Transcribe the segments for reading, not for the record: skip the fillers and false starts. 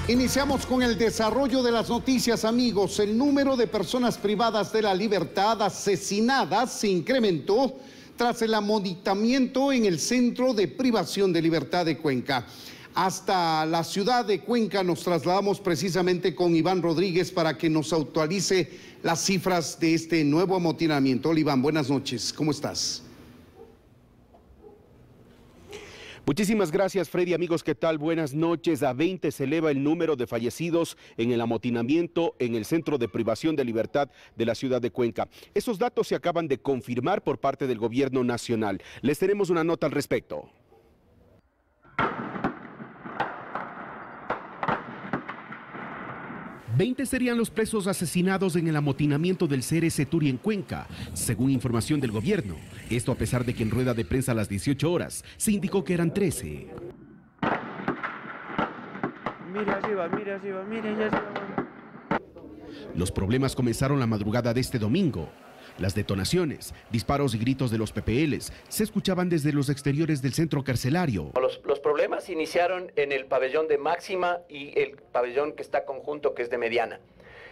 Iniciamos con el desarrollo de las noticias, amigos. El número de personas privadas de la libertad asesinadas se incrementó tras el amontonamiento en el Centro de Privación de Libertad de Cuenca. Hasta la ciudad de Cuenca nos trasladamos precisamente con Iván Rodríguez para que nos actualice las cifras de este nuevo amotinamiento. Hola, Iván, buenas noches, ¿cómo estás? Muchísimas gracias, Freddy. Amigos, ¿qué tal? Buenas noches. A 20 se eleva el número de fallecidos en el amotinamiento en el Centro de Privación de Libertad de la ciudad de Cuenca. Esos datos se acaban de confirmar por parte del gobierno nacional. Les tenemos una nota al respecto. 20 serían los presos asesinados en el amotinamiento del CRC Turi en Cuenca, según información del gobierno. Esto a pesar de que en rueda de prensa a las 18 horas se indicó que eran 13. Mira arriba, allá arriba. Los problemas comenzaron la madrugada de este domingo. Las detonaciones, disparos y gritos de los PPLs se escuchaban desde los exteriores del centro carcelario. Los problemas iniciaron en el pabellón de Máxima y el pabellón que está conjunto, que es de Mediana.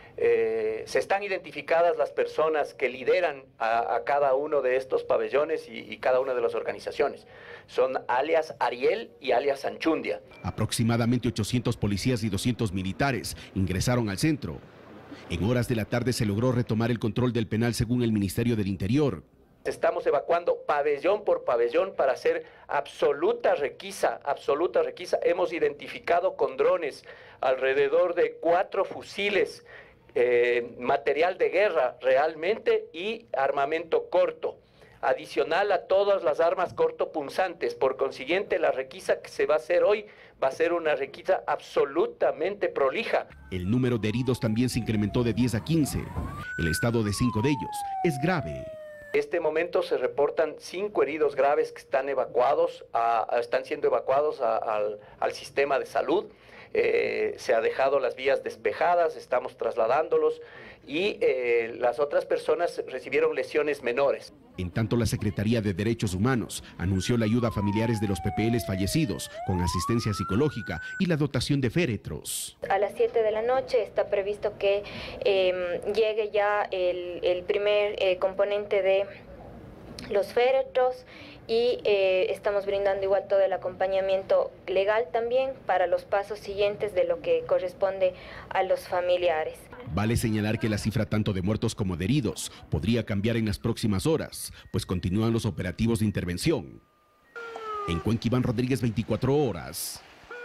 Se están identificadas las personas que lideran a cada uno de estos pabellones y cada una de las organizaciones. Son alias Ariel y alias Anchundia. Aproximadamente 800 policías y 200 militares ingresaron al centro. En horas de la tarde se logró retomar el control del penal según el Ministerio del Interior. Estamos evacuando pabellón por pabellón para hacer absoluta requisa. Hemos identificado con drones alrededor de 4 fusiles, material de guerra realmente y armamento corto, adicional a todas las armas cortopunzantes. Por consiguiente, la requisa que se va a hacer hoy va a ser una requisa absolutamente prolija. El número de heridos también se incrementó de 10 a 15. El estado de 5 de ellos es grave. En este momento se reportan 5 heridos graves que están siendo evacuados al sistema de salud. Se ha dejado las vías despejadas, estamos trasladándolos y las otras personas recibieron lesiones menores. En tanto, la Secretaría de Derechos Humanos anunció la ayuda a familiares de los PPLs fallecidos con asistencia psicológica y la dotación de féretros. A las 7 de la noche está previsto que llegue ya el primer componente de los féretros y estamos brindando igual todo el acompañamiento legal también para los pasos siguientes de lo que corresponde a los familiares. Vale señalar que la cifra tanto de muertos como de heridos podría cambiar en las próximas horas, pues continúan los operativos de intervención. En Cuenca, Iván Rodríguez, 24 horas.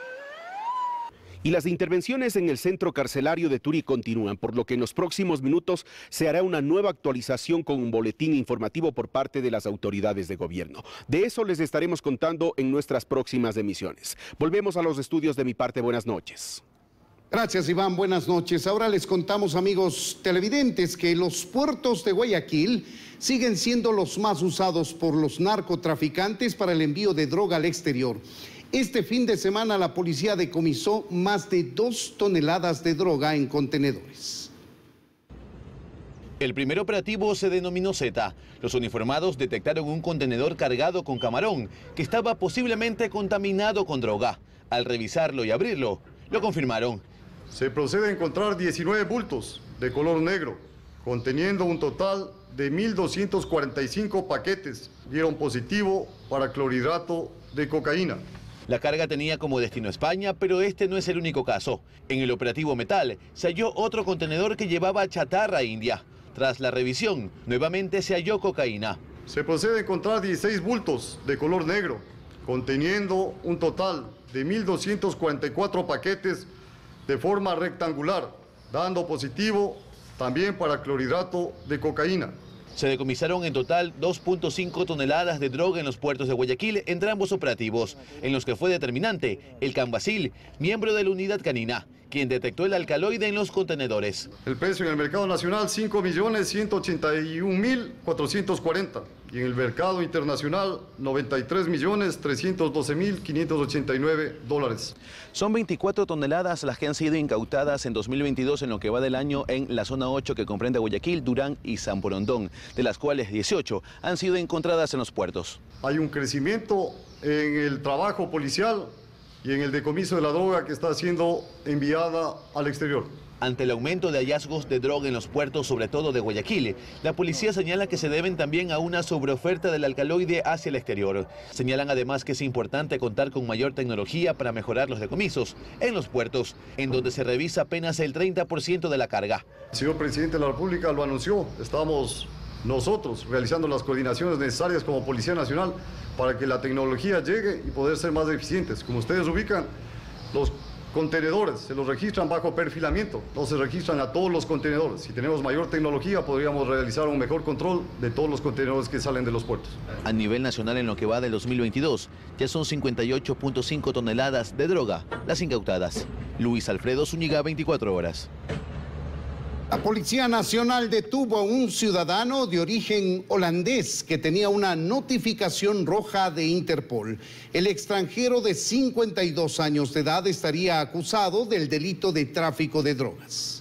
Y las intervenciones en el centro carcelario de Turi continúan, por lo que en los próximos minutos se hará una nueva actualización con un boletín informativo por parte de las autoridades de gobierno. De eso les estaremos contando en nuestras próximas emisiones. Volvemos a los estudios de mi parte. Buenas noches. Gracias, Iván, buenas noches. Ahora les contamos, amigos televidentes, que los puertos de Guayaquil siguen siendo los más usados por los narcotraficantes para el envío de droga al exterior. Este fin de semana la policía decomisó más de 2 toneladas de droga en contenedores. El primer operativo se denominó Z. Los uniformados detectaron un contenedor cargado con camarón que estaba posiblemente contaminado con droga. Al revisarlo y abrirlo, lo confirmaron. Se procede a encontrar 19 bultos de color negro, conteniendo un total de 1.245 paquetes. Dieron positivo para clorhidrato de cocaína. La carga tenía como destino España, pero este no es el único caso. En el operativo Metal se halló otro contenedor que llevaba chatarra india. Tras la revisión, nuevamente se halló cocaína. Se procede a encontrar 16 bultos de color negro, conteniendo un total de 1.244 paquetes de forma rectangular, dando positivo también para clorhidrato de cocaína. Se decomisaron en total 2.5 toneladas de droga en los puertos de Guayaquil entre ambos operativos, en los que fue determinante el Cambacil, miembro de la unidad canina, quien detectó el alcaloide en los contenedores. El precio en el mercado nacional 5.181.440 y en el mercado internacional 93.312.589 dólares. Son 24 toneladas las que han sido incautadas en 2022 en lo que va del año en la zona 8 que comprende Guayaquil, Durán y San Borondón, de las cuales 18 han sido encontradas en los puertos. Hay un crecimiento en el trabajo policial y en el decomiso de la droga que está siendo enviada al exterior. Ante el aumento de hallazgos de droga en los puertos, sobre todo de Guayaquil, la policía señala que se deben también a una sobreoferta del alcaloide hacia el exterior. Señalan además que es importante contar con mayor tecnología para mejorar los decomisos en los puertos, en donde se revisa apenas el 30% de la carga. El señor presidente de la República lo anunció, estamos nosotros realizando las coordinaciones necesarias como Policía Nacional para que la tecnología llegue y poder ser más eficientes. Como ustedes ubican, los contenedores se los registran bajo perfilamiento, no se registran a todos los contenedores. Si tenemos mayor tecnología podríamos realizar un mejor control de todos los contenedores que salen de los puertos. A nivel nacional, en lo que va del 2022, ya son 58.5 toneladas de droga las incautadas. Luis Alfredo Zúñiga, 24 horas. La Policía Nacional detuvo a un ciudadano de origen holandés que tenía una notificación roja de Interpol. El extranjero de 52 años de edad estaría acusado del delito de tráfico de drogas.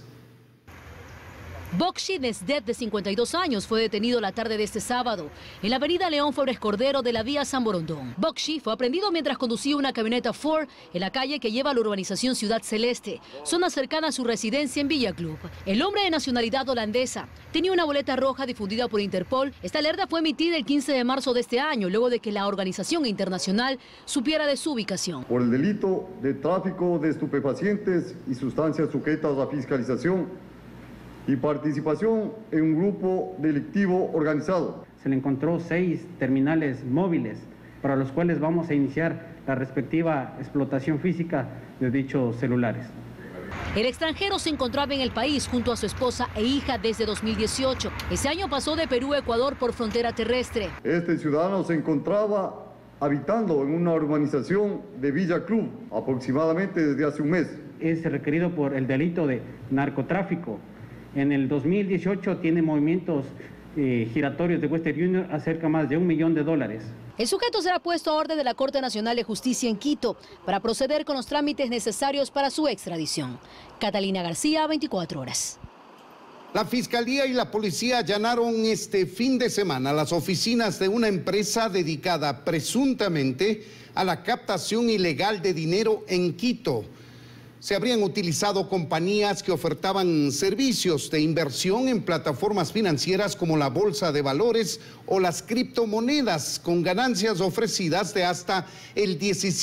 Bokshi Nesdet, de 52 años, fue detenido la tarde de este sábado en la avenida León Febres Cordero de la vía San Borondón. Bokshi fue aprendido mientras conducía una camioneta Ford en la calle que lleva a la urbanización Ciudad Celeste, zona cercana a su residencia en Villa Club. El hombre de nacionalidad holandesa tenía una boleta roja difundida por Interpol. Esta alerta fue emitida el 15 de marzo de este año, luego de que la organización internacional supiera de su ubicación. Por el delito de tráfico de estupefacientes y sustancias sujetas a fiscalización y participación en un grupo delictivo organizado. Se le encontró 6 terminales móviles para los cuales vamos a iniciar la respectiva explotación física de dichos celulares. El extranjero se encontraba en el país junto a su esposa e hija desde 2018. Ese año pasó de Perú a Ecuador por frontera terrestre. Este ciudadano se encontraba habitando en una urbanización de Villa Club aproximadamente desde hace un mes. Es requerido por el delito de narcotráfico. En el 2018 tiene movimientos giratorios de Western Union a cerca más de $1 millón. El sujeto será puesto a orden de la Corte Nacional de Justicia en Quito para proceder con los trámites necesarios para su extradición. Catalina García, 24 horas. La Fiscalía y la Policía allanaron este fin de semana las oficinas de una empresa dedicada presuntamente a la captación ilegal de dinero en Quito. Se habrían utilizado compañías que ofertaban servicios de inversión en plataformas financieras como la Bolsa de Valores o las criptomonedas, con ganancias ofrecidas de hasta el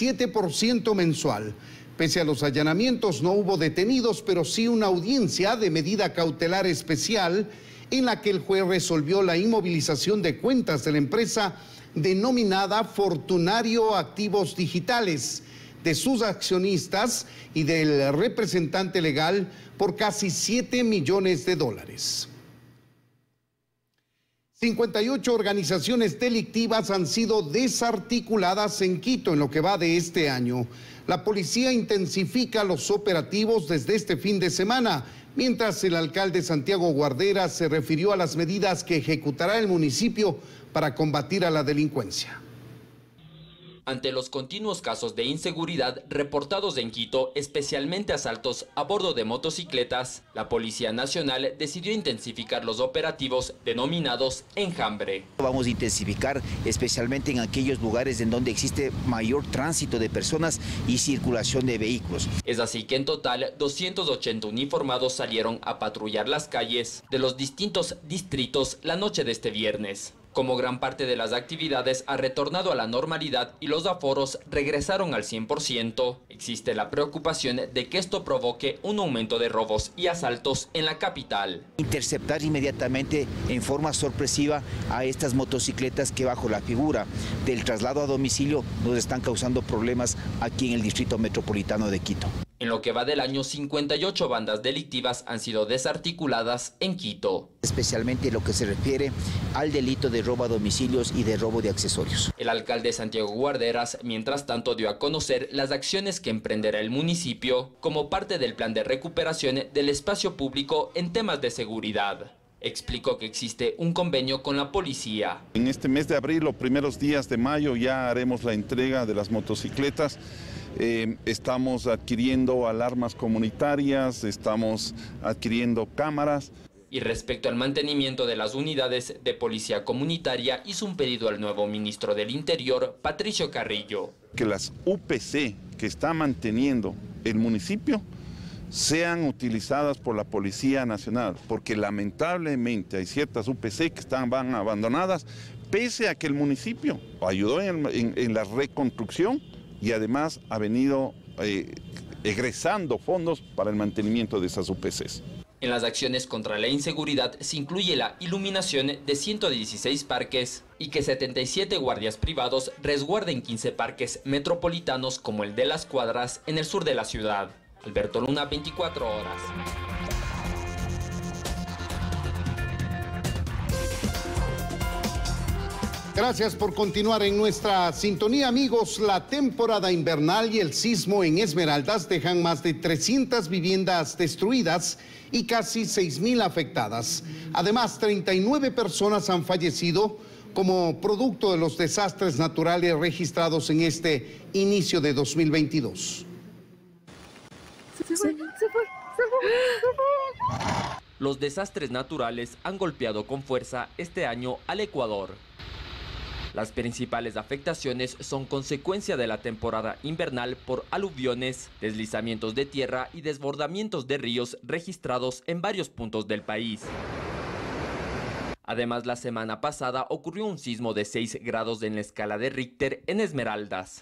17% mensual. Pese a los allanamientos no hubo detenidos, pero sí una audiencia de medida cautelar especial en la que el juez resolvió la inmovilización de cuentas de la empresa denominada Fortunario Activos Digitales, de sus accionistas y del representante legal por casi $7 millones. 58 organizaciones delictivas han sido desarticuladas en Quito en lo que va de este año. La policía intensifica los operativos desde este fin de semana, mientras el alcalde Santiago Guardera se refirió a las medidas que ejecutará el municipio para combatir a la delincuencia. Ante los continuos casos de inseguridad reportados en Quito, especialmente asaltos a bordo de motocicletas, la Policía Nacional decidió intensificar los operativos denominados Enjambre. Vamos a intensificar especialmente en aquellos lugares en donde existe mayor tránsito de personas y circulación de vehículos. Es así que en total 280 uniformados salieron a patrullar las calles de los distintos distritos la noche de este viernes. Como gran parte de las actividades ha retornado a la normalidad y los aforos regresaron al 100%, existe la preocupación de que esto provoque un aumento de robos y asaltos en la capital. Interceptar inmediatamente en forma sorpresiva a estas motocicletas que bajo la figura del traslado a domicilio nos están causando problemas aquí en el distrito metropolitano de Quito. En lo que va del año, 58 bandas delictivas han sido desarticuladas en Quito. Especialmente lo que se refiere al delito de robo a domicilios y de robo de accesorios. El alcalde Santiago Guarderas, mientras tanto, dio a conocer las acciones que emprenderá el municipio como parte del plan de recuperación del espacio público en temas de seguridad. Explicó que existe un convenio con la policía. En este mes de abril, los primeros días de mayo, ya haremos la entrega de las motocicletas. Estamos adquiriendo alarmas comunitarias, estamos adquiriendo cámaras. Y respecto al mantenimiento de las unidades de policía comunitaria, hizo un pedido al nuevo ministro del Interior, Patricio Carrillo. Que las UPC que está manteniendo el municipio sean utilizadas por la Policía Nacional, porque lamentablemente hay ciertas UPC que van abandonadas, pese a que el municipio ayudó en la reconstrucción y además ha venido egresando fondos para el mantenimiento de esas UPCs. En las acciones contra la inseguridad se incluye la iluminación de 116 parques y que 77 guardias privados resguarden 15 parques metropolitanos como el de Las Cuadras en el sur de la ciudad. Alberto Luna, 24 horas. Gracias por continuar en nuestra sintonía, amigos. La temporada invernal y el sismo en Esmeraldas dejan más de 300 viviendas destruidas y casi 6.000 afectadas. Además, 39 personas han fallecido como producto de los desastres naturales registrados en este inicio de 2022. Los desastres naturales han golpeado con fuerza este año al Ecuador. Las principales afectaciones son consecuencia de la temporada invernal por aluviones, deslizamientos de tierra y desbordamientos de ríos registrados en varios puntos del país. Además, la semana pasada ocurrió un sismo de 6 grados en la escala de Richter en Esmeraldas.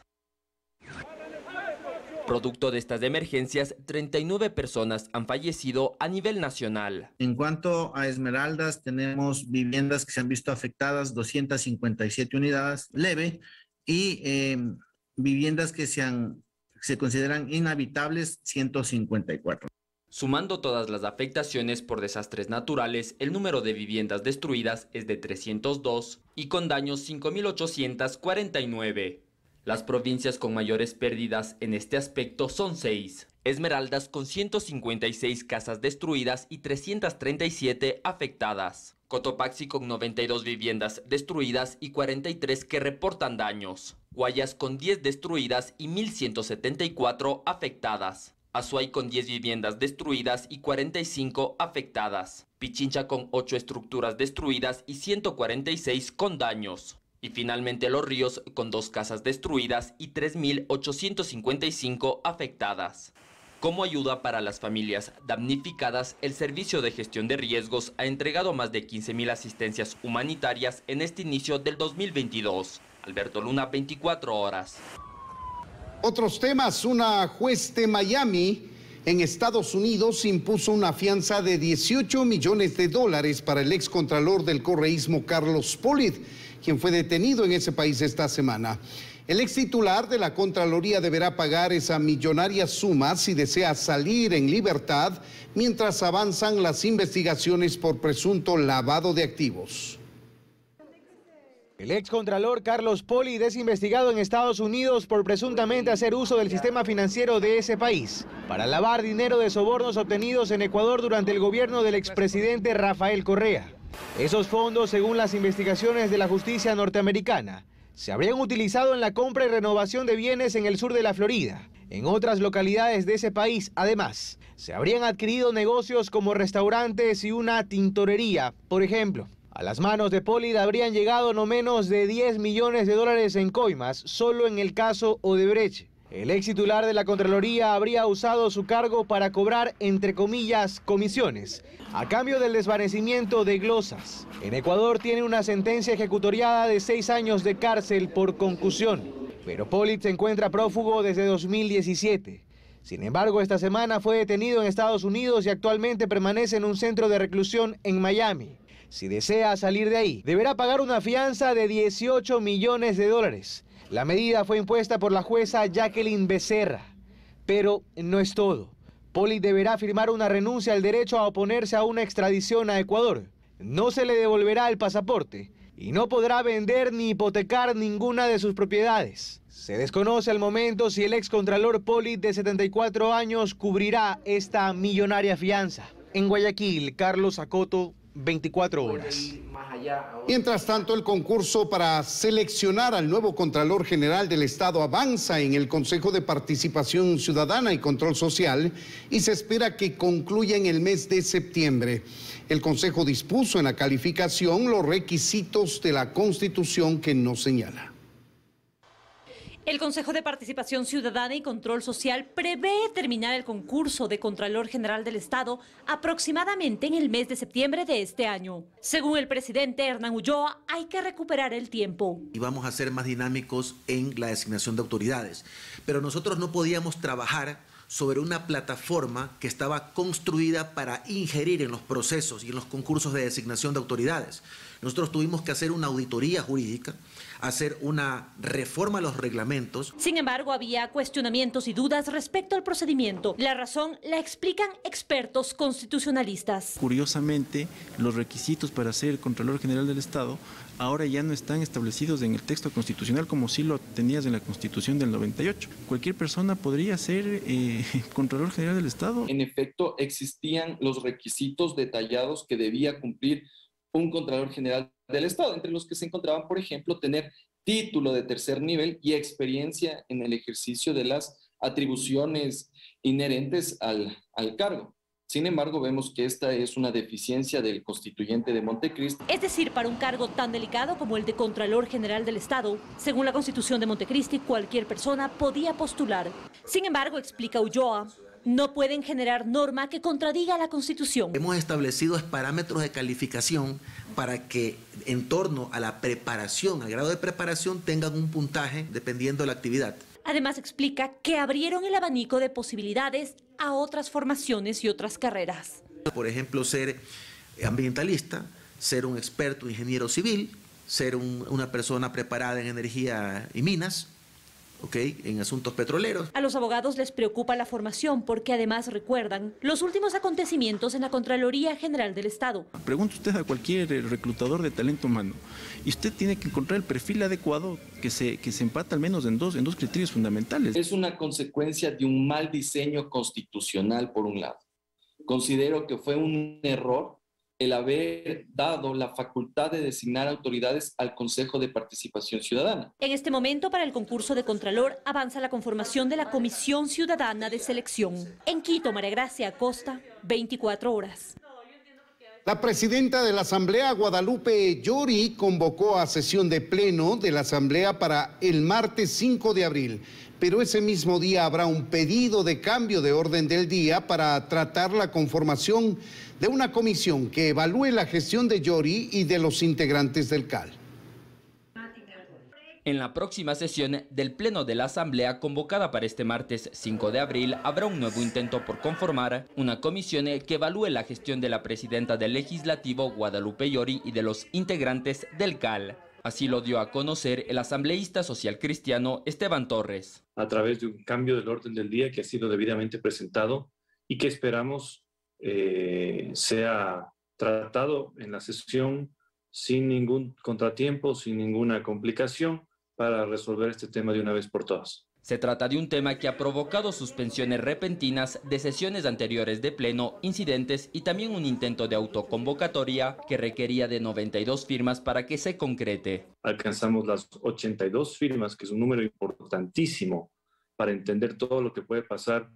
Producto de estas emergencias, 39 personas han fallecido a nivel nacional. En cuanto a Esmeraldas, tenemos viviendas que se han visto afectadas, 257 unidades leve, y viviendas que se consideran inhabitables, 154. Sumando todas las afectaciones por desastres naturales, el número de viviendas destruidas es de 302 y con daños 5.849. Las provincias con mayores pérdidas en este aspecto son 6. Esmeraldas con 156 casas destruidas y 337 afectadas. Cotopaxi con 92 viviendas destruidas y 43 que reportan daños. Guayas con 10 destruidas y 1.174 afectadas. Azuay con 10 viviendas destruidas y 45 afectadas. Pichincha con 8 estructuras destruidas y 146 con daños. Y finalmente Los Ríos con 2 casas destruidas y 3.855 afectadas. Como ayuda para las familias damnificadas, el Servicio de Gestión de Riesgos ha entregado más de 15.000 asistencias humanitarias en este inicio del 2022. Alberto Luna, 24 horas. Otros temas. Una juez de Miami, en Estados Unidos, impuso una fianza de $18 millones para el excontralor del correísmo Carlos Pollitt, quien fue detenido en ese país esta semana. El ex titular de la Contraloría deberá pagar esa millonaria suma si desea salir en libertad mientras avanzan las investigaciones por presunto lavado de activos. El excontralor Carlos Pollitt es investigado en Estados Unidos por presuntamente hacer uso del sistema financiero de ese país para lavar dinero de sobornos obtenidos en Ecuador durante el gobierno del expresidente Rafael Correa. Esos fondos, según las investigaciones de la justicia norteamericana, se habrían utilizado en la compra y renovación de bienes en el sur de la Florida. En otras localidades de ese país, además, se habrían adquirido negocios como restaurantes y una tintorería, por ejemplo. A las manos de Pollitt habrían llegado no menos de $10 millones en coimas, solo en el caso Odebrecht. El ex titular de la Contraloría habría usado su cargo para cobrar, entre comillas, comisiones, a cambio del desvanecimiento de glosas. En Ecuador tiene una sentencia ejecutoriada de 6 años de cárcel por concusión, pero Pollitt se encuentra prófugo desde 2017. Sin embargo, esta semana fue detenido en Estados Unidos y actualmente permanece en un centro de reclusión en Miami. Si desea salir de ahí, deberá pagar una fianza de $18 millones. La medida fue impuesta por la jueza Jacqueline Becerra. Pero no es todo. Pollitt deberá firmar una renuncia al derecho a oponerse a una extradición a Ecuador. No se le devolverá el pasaporte y no podrá vender ni hipotecar ninguna de sus propiedades. Se desconoce al momento si el excontralor Pollitt, de 74 años, cubrirá esta millonaria fianza. En Guayaquil, Carlos Acoto, 24 horas. Mientras tanto, el concurso para seleccionar al nuevo Contralor General del Estado avanza en el Consejo de Participación Ciudadana y Control Social y se espera que concluya en el mes de septiembre. El Consejo dispuso en la calificación los requisitos de la Constitución que nos señala. El Consejo de Participación Ciudadana y Control Social prevé terminar el concurso de Contralor General del Estado aproximadamente en el mes de septiembre de este año. Según el presidente Hernán Ulloa, hay que recuperar el tiempo. Y vamos a ser más dinámicos en la designación de autoridades. Pero nosotros no podíamos trabajar sobre una plataforma que estaba construida para ingerir en los procesos y en los concursos de designación de autoridades. Nosotros tuvimos que hacer una auditoría jurídica, hacer una reforma a los reglamentos. Sin embargo, había cuestionamientos y dudas respecto al procedimiento. La razón la explican expertos constitucionalistas. Curiosamente, los requisitos para ser Contralor General del Estado ahora ya no están establecidos en el texto constitucional como sí lo tenías en la Constitución del 98. Cualquier persona podría ser Contralor General del Estado. En efecto, existían los requisitos detallados que debía cumplir un Contralor General del Estado, entre los que se encontraban, por ejemplo, tener título de tercer nivel y experiencia en el ejercicio de las atribuciones inherentes al cargo. Sin embargo, vemos que esta es una deficiencia del constituyente de Montecristi. Es decir, para un cargo tan delicado como el de Contralor General del Estado, según la Constitución de Montecristi, cualquier persona podía postular. Sin embargo, explica Ulloa, no pueden generar norma que contradiga la Constitución. Hemos establecido parámetros de calificación para que en torno a la preparación, al grado de preparación, tengan un puntaje dependiendo de la actividad. Además explica que abrieron el abanico de posibilidades a otras formaciones y otras carreras. Por ejemplo, ser ambientalista, ser un experto ingeniero civil, ser una persona preparada en energía y minas, en asuntos petroleros. A los abogados les preocupa la formación porque además recuerdan los últimos acontecimientos en la Contraloría General del Estado. Pregunte usted a cualquier reclutador de talento humano y usted tiene que encontrar el perfil adecuado que se empata al menos en dos criterios fundamentales. Es una consecuencia de un mal diseño constitucional, por un lado. Considero que fue un error el haber dado la facultad de designar autoridades al Consejo de Participación Ciudadana. En este momento, para el concurso de Contralor, avanza la conformación de la Comisión Ciudadana de Selección. En Quito, María Gracia Acosta, 24 horas. La presidenta de la Asamblea, Guadalupe Llori, convocó a sesión de pleno de la Asamblea para el martes 5 de abril. Pero ese mismo día habrá un pedido de cambio de orden del día para tratar la conformación de una comisión que evalúe la gestión de Llori y de los integrantes del CAL. En la próxima sesión del Pleno de la Asamblea, convocada para este martes 5 de abril, habrá un nuevo intento por conformar una comisión que evalúe la gestión de la presidenta del Legislativo, Guadalupe Llori, y de los integrantes del CAL. Así lo dio a conocer el asambleísta social cristiano Esteban Torres. A través de un cambio del orden del día que ha sido debidamente presentado y que esperamos sea tratado en la sesión sin ningún contratiempo, sin ninguna complicación, para resolver este tema de una vez por todas. Se trata de un tema que ha provocado suspensiones repentinas de sesiones anteriores de pleno, incidentes y también un intento de autoconvocatoria que requería de 92 firmas para que se concrete. Alcanzamos las 82 firmas, que es un número importantísimo para entender todo lo que puede pasar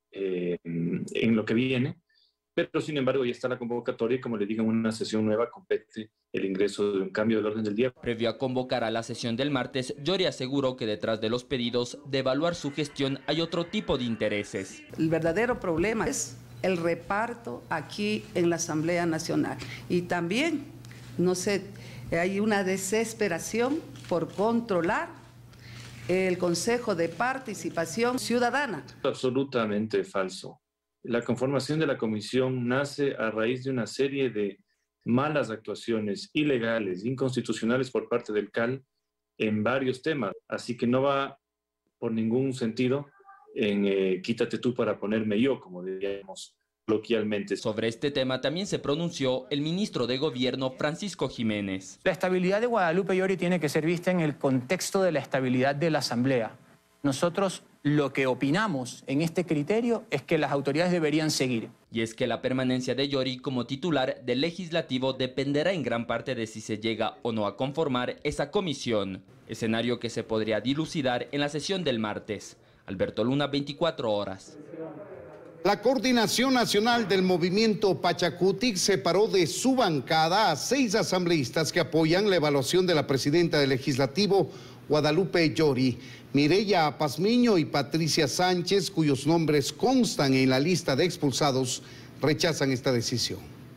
en lo que viene. Pero, sin embargo, ya está la convocatoria y, como le digo, en una sesión nueva compete el ingreso de un cambio del orden del día. Previo a convocar a la sesión del martes, Llori aseguró que detrás de los pedidos de evaluar su gestión hay otro tipo de intereses. El verdadero problema es el reparto aquí en la Asamblea Nacional. Y también, no sé, hay una desesperación por controlar el Consejo de Participación Ciudadana. Absolutamente falso. La conformación de la comisión nace a raíz de una serie de malas actuaciones ilegales, inconstitucionales por parte del CAL en varios temas. Así que no va por ningún sentido en quítate tú para ponerme yo, como diríamos coloquialmente. Sobre este tema también se pronunció el ministro de Gobierno, Francisco Jiménez. La estabilidad de Guadalupe Llori tiene que ser vista en el contexto de la estabilidad de la Asamblea. Nosotros lo que opinamos en este criterio es que las autoridades deberían seguir. Y es que la permanencia de Llori como titular del Legislativo dependerá en gran parte de si se llega o no a conformar esa comisión, escenario que se podría dilucidar en la sesión del martes. Alberto Luna, 24 horas. La Coordinación Nacional del Movimiento Pachacutic separó de su bancada a 6 asambleístas que apoyan la evaluación de la presidenta del Legislativo, Guadalupe Llori, Mireya Pazmiño y Patricia Sánchez, cuyos nombres constan en la lista de expulsados, rechazan esta decisión.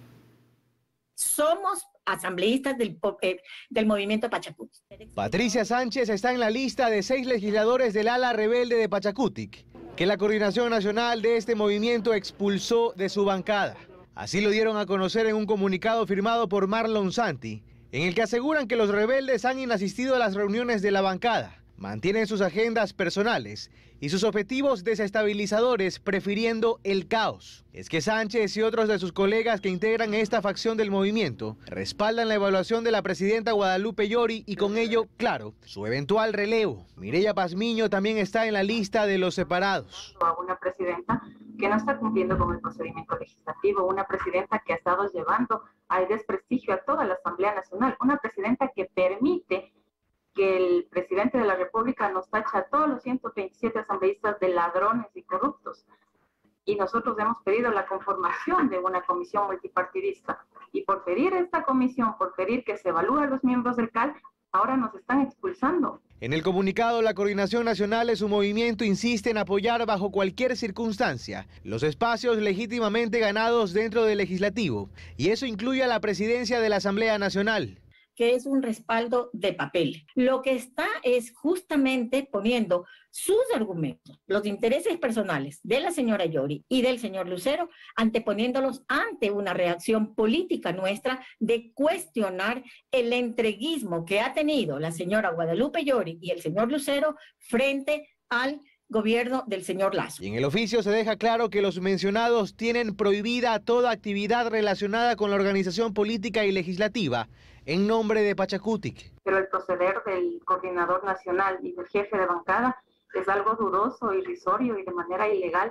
Somos asambleístas del movimiento Pachacutic. Patricia Sánchez está en la lista de 6 legisladores del ala rebelde de Pachacutic, que la coordinación nacional de este movimiento expulsó de su bancada. Así lo dieron a conocer en un comunicado firmado por Marlon Santi, en el que aseguran que los rebeldes han inasistido a las reuniones de la bancada, mantienen sus agendas personales y sus objetivos desestabilizadores, prefiriendo el caos. Es que Sánchez y otros de sus colegas que integran esta facción del movimiento respaldan la evaluación de la presidenta Guadalupe Llori y con ello, claro, su eventual relevo. Mireya Pazmiño también está en la lista de los separados. A una presidenta que no está cumpliendo con el procedimiento legislativo, una presidenta que ha estado llevando al desprestigio a toda la Asamblea Nacional, una presidenta que permite que el presidente de la República nos tacha a todos los 127 asambleístas de ladrones y corruptos. Y nosotros hemos pedido la conformación de una comisión multipartidista. Y por pedir esta comisión, por pedir que se evalúe a los miembros del CAL, ahora nos están expulsando. En el comunicado, la Coordinación Nacional de su movimiento insiste en apoyar bajo cualquier circunstancia los espacios legítimamente ganados dentro del legislativo. Y eso incluye a la presidencia de la Asamblea Nacional, que es un respaldo de papel. Lo que está es justamente poniendo sus argumentos, los intereses personales de la señora Llori y del señor Lucero, anteponiéndolos ante una reacción política nuestra de cuestionar el entreguismo que ha tenido la señora Guadalupe Llori y el señor Lucero frente al gobierno del señor Lazo. Y en el oficio se deja claro que los mencionados tienen prohibida toda actividad relacionada con la organización política y legislativa en nombre de Pachacutic. Pero el proceder del coordinador nacional y del jefe de bancada es algo dudoso, irrisorio y de manera ilegal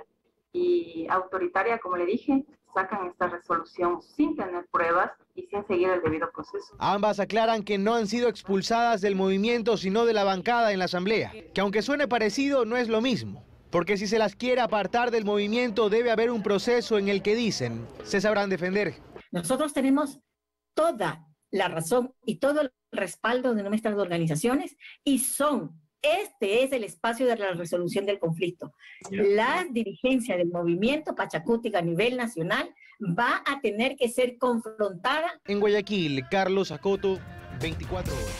y autoritaria, como le dije. Sacan esta resolución sin tener pruebas y sin seguir el debido proceso. Ambas aclaran que no han sido expulsadas del movimiento, sino de la bancada en la asamblea, que aunque suene parecido, no es lo mismo, porque si se las quiere apartar del movimiento debe haber un proceso en el que dicen se sabrán defender. Nosotros tenemos toda la razón y todo el respaldo de nuestras organizaciones y este es el espacio de la resolución del conflicto. La dirigencia del movimiento Pachacutic a nivel nacional va a tener que ser confrontada. En Guayaquil, Carlos Acoto, 24 horas.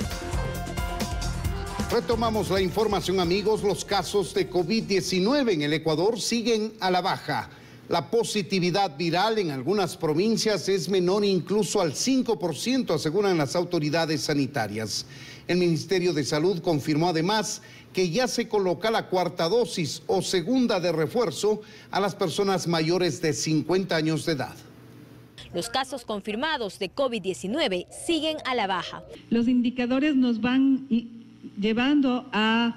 Retomamos la información, amigos. Los casos de COVID-19 en el Ecuador siguen a la baja. La positividad viral en algunas provincias es menor incluso al 5%, aseguran las autoridades sanitarias. El Ministerio de Salud confirmó además que ya se coloca la 4ª dosis o segunda de refuerzo a las personas mayores de 50 años de edad. Los casos confirmados de COVID-19 siguen a la baja. Los indicadores nos van llevando a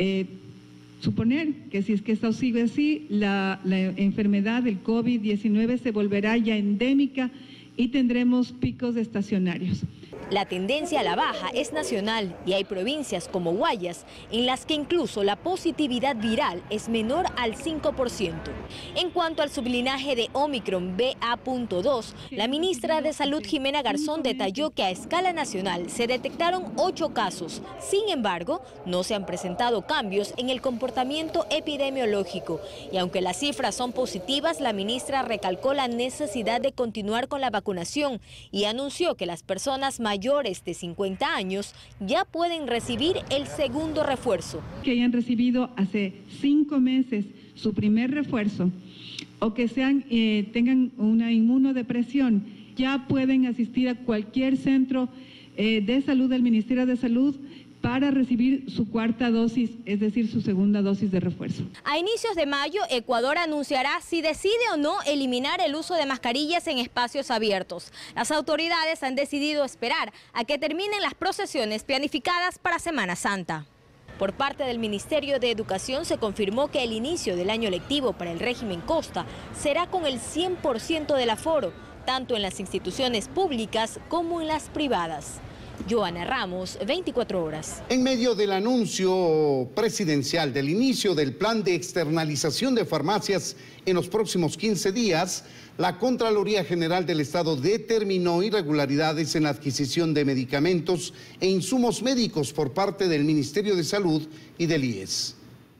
suponer que si es que esto sigue así, la enfermedad del COVID-19 se volverá ya endémica y tendremos picos estacionarios. La tendencia a la baja es nacional y hay provincias como Guayas en las que incluso la positividad viral es menor al 5%. En cuanto al sublinaje de Omicron BA.2, la ministra de Salud Jimena Garzón detalló que a escala nacional se detectaron 8 casos. Sin embargo, no se han presentado cambios en el comportamiento epidemiológico. Y aunque las cifras son positivas, la ministra recalcó la necesidad de continuar con la vacunación y anunció que las personas mayores de 50 años ya pueden recibir el segundo refuerzo. Que hayan recibido hace 5 meses su primer refuerzo o que tengan una inmunodepresión, ya pueden asistir a cualquier centro de salud del Ministerio de Salud para recibir su 4ª dosis, es decir, su segunda dosis de refuerzo. A inicios de mayo, Ecuador anunciará si decide o no eliminar el uso de mascarillas en espacios abiertos. Las autoridades han decidido esperar a que terminen las procesiones planificadas para Semana Santa. Por parte del Ministerio de Educación se confirmó que el inicio del año lectivo para el régimen Costa será con el 100% del aforo, tanto en las instituciones públicas como en las privadas. Joana Ramos, 24 horas. En medio del anuncio presidencial del inicio del plan de externalización de farmacias en los próximos 15 días, la Contraloría General del Estado determinó irregularidades en la adquisición de medicamentos e insumos médicos por parte del Ministerio de Salud y del IES.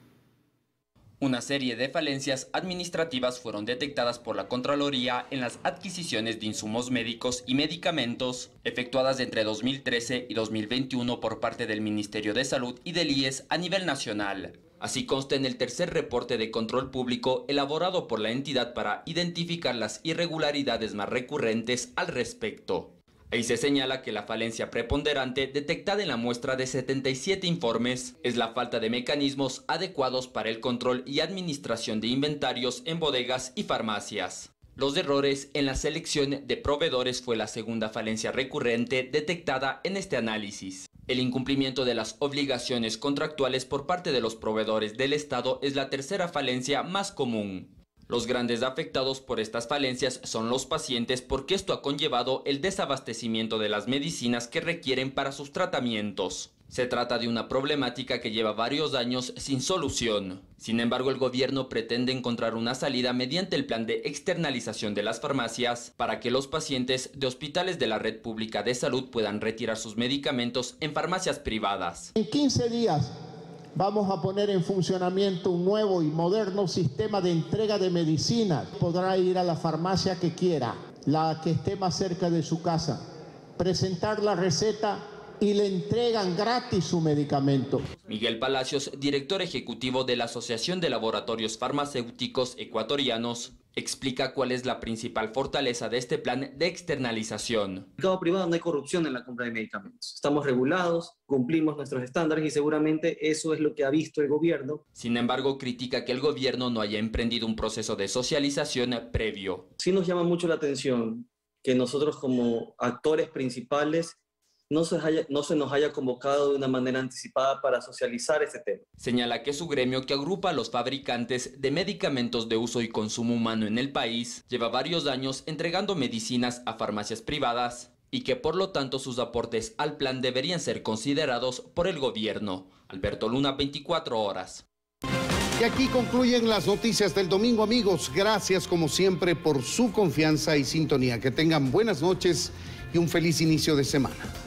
Una serie de falencias administrativas fueron detectadas por la Contraloría en las adquisiciones de insumos médicos y medicamentos efectuadas entre 2013 y 2021 por parte del Ministerio de Salud y del IES a nivel nacional. Así consta en el tercer reporte de control público elaborado por la entidad para identificar las irregularidades más recurrentes al respecto. Ahí se señala que la falencia preponderante detectada en la muestra de 77 informes es la falta de mecanismos adecuados para el control y administración de inventarios en bodegas y farmacias. Los errores en la selección de proveedores fue la segunda falencia recurrente detectada en este análisis. El incumplimiento de las obligaciones contractuales por parte de los proveedores del Estado es la tercera falencia más común. Los grandes afectados por estas falencias son los pacientes porque esto ha conllevado el desabastecimiento de las medicinas que requieren para sus tratamientos. Se trata de una problemática que lleva varios años sin solución. Sin embargo, el gobierno pretende encontrar una salida mediante el plan de externalización de las farmacias para que los pacientes de hospitales de la red pública de salud puedan retirar sus medicamentos en farmacias privadas. En 15 días vamos a poner en funcionamiento un nuevo y moderno sistema de entrega de medicinas. Podrá ir a la farmacia que quiera, la que esté más cerca de su casa, presentar la receta y le entregan gratis su medicamento. Miguel Palacios, director ejecutivo de la Asociación de Laboratorios Farmacéuticos Ecuatorianos, explica cuál es la principal fortaleza de este plan de externalización. En el mercado privado no hay corrupción en la compra de medicamentos. Estamos regulados, cumplimos nuestros estándares y seguramente eso es lo que ha visto el gobierno. Sin embargo, critica que el gobierno no haya emprendido un proceso de socialización previo. Sí nos llama mucho la atención que nosotros como actores principales no se nos haya convocado de una manera anticipada para socializar este tema. Señala que su gremio, que agrupa a los fabricantes de medicamentos de uso y consumo humano en el país, lleva varios años entregando medicinas a farmacias privadas y que por lo tanto sus aportes al plan deberían ser considerados por el gobierno. Alberto Luna, 24 horas. Y aquí concluyen las noticias del domingo, amigos. Gracias como siempre por su confianza y sintonía. Que tengan buenas noches y un feliz inicio de semana.